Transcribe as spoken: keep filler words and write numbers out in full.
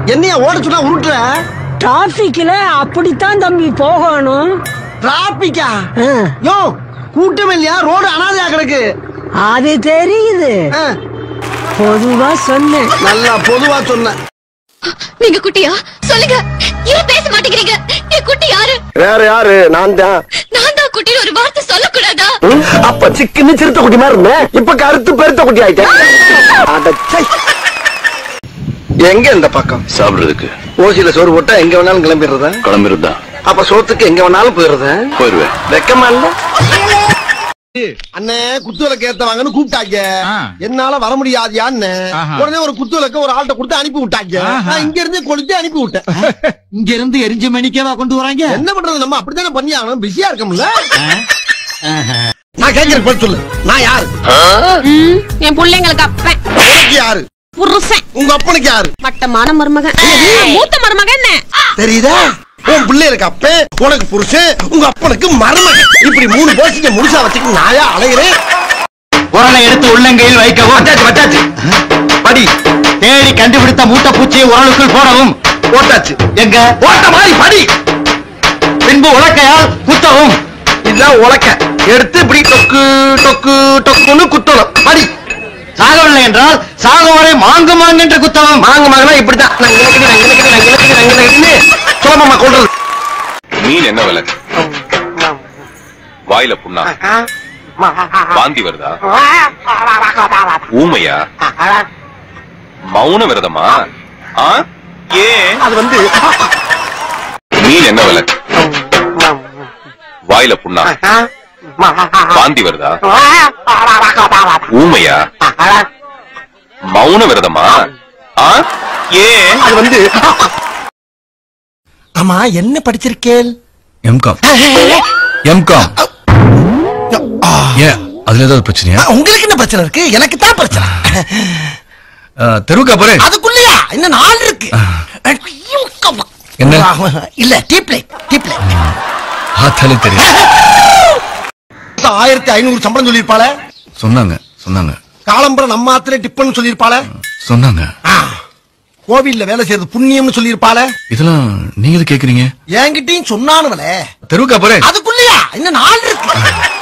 என்னையா ஓட சொன்னா உருட்டுற? டிராபிக்ல அப்படித்தான் தம்பி போகணும். டிராபிக்கா? யோ கூட்டம் இல்லையா, ரோடு அனாதையா கிடக்கு. அது தெரியுது, பொதுவா சொன்னேன். நல்லா பொதுவா சொன்ன. நீங்க குட்டியா? சொல்லுங்க, ஏன் பேச மாட்டேங்கிறீங்க? என் குட்டி யாரு? வேற யாரு? நான் தான். நான் தான் குட்டி ஒரு வார்த்தை சொல்லக்கூடாதா? அப்ப சிக்கன்னு சிறுத்த குட்டி மாதிரி இருந்தேன், இப்ப கருத்து பெருத்த குட்டி ஆயிட்டேன். எங்க இந்த பக்கம் சாப்பிடுறதுக்கு ஓசியில சோறு போட்டா எங்க வேணாலும் கிளம்பிடுறதா? கிளம்பிருந்தா அப்ப சோத்துக்கு எங்க வேணாலும் போயிடுறத? போயிருவேன். வெக்கமா இல்ல? அண்ணே குத்துவிளக்கு ஏத்தவாங்கன்னு கூப்பிட்டாங்க, என்னால வர முடியாதியான்னு உடனே ஒரு குத்துவிளக்க ஒரு ஆள்கிட்ட கொடுத்து அனுப்பி விட்டாங்க. நான் இங்க இருந்து கொளுத்தி அனுப்பி விட்டேன். இங்க இருந்து எரிஞ்ச மணிக்கவா கொண்டு வராங்க? என்ன பண்றது, நம்ம அப்படித்தானே பண்ணி ஆகணும், பிஸியா இருக்கோம்ல. நான் கேட்கிறேன் பதில் சொல்லு, நான் யாரு? என் பிள்ளைங்களுக்கு அப்பன். உனக்கு யாரு? புருஷன். உங்க அப்பனுக்கு யாரு? மட்டமான மருமகன், மூத்த மருமகன். என்ன தெரியுதா? உன் பிள்ளைகளுக்கு அப்பன், உனக்கு புருஷன், உங்க அப்பனுக்கு மருமகன். இப்படி மூணு போசிக்க முழுசா வச்சுட்டு நாயா அலைகிறேன். உரலை எடுத்து உள்ளங்கையில் வைக்கவும். வச்சாச்சு வச்சாச்சு. படி. தேடி கண்டுபிடித்த மூட்டை பூச்சியை உரலுக்குள் போடவும். போட்டாச்சு. எங்க போட்ட மாதிரி படி. பின்பு உலக்கையால் குத்தவும். இதுதான் உலக்க. எடுத்து இப்படி டொக்கு டொக்கு டொக்குன்னு குத்தணும். படி. சாகவில்லை என்றால் சாகவரை மாங்கு மாங்கு என்று குத்தவும். மாங்க மாங்கனா இப்படித்தான். சுலபமா கொள்றது. மீன் என்ன விலை? வாயில புண்ணா? வாந்தி வருதா? ஊமையா? மௌன விரதமா? ஏன்? அது வந்து மீன் என்ன விலை? வாயில புண்ணா? வாந்தி வருதா? ஊமையா? மௌன விரதமா? ஏன்? அது வந்து ஆமா என்ன படிச்சிருக்கேன்? எம்காம். எம்காம். ஏன் அதுல ஏதாவது பிரச்சனையா? உங்களுக்கு என்ன பிரச்சனை இருக்கு? எனக்கு தான் பிரச்சனை. தெருவுக்கா போறேன். அதுக்குள்ளயா இன்னும் நாள் இருக்கு. என்ன? இல்ல டீப்லை டீப்லை. ஆத்தாலே தெரியும். ஆயிரத்தி ஐநூறு சம்பளம் சொல்லிருப்பாள. சொன்னாங்க சொன்னாங்க. காலம்பரம் நம்ம ஆத்துல டிப்பன் சொல்லிருப்பாள. சொன்னாங்க. கோவில்ல வேலை செய்யறது புண்ணியம்னு சொல்லிருப்பாள. இதெல்லாம் நீங்க கேக்குறீங்க? என்கிட்டயும் சொன்னானுவல. தெருவுக்கா போறேன். அதுக்குள்ளயா இன்னும் நாள் இருக்கு.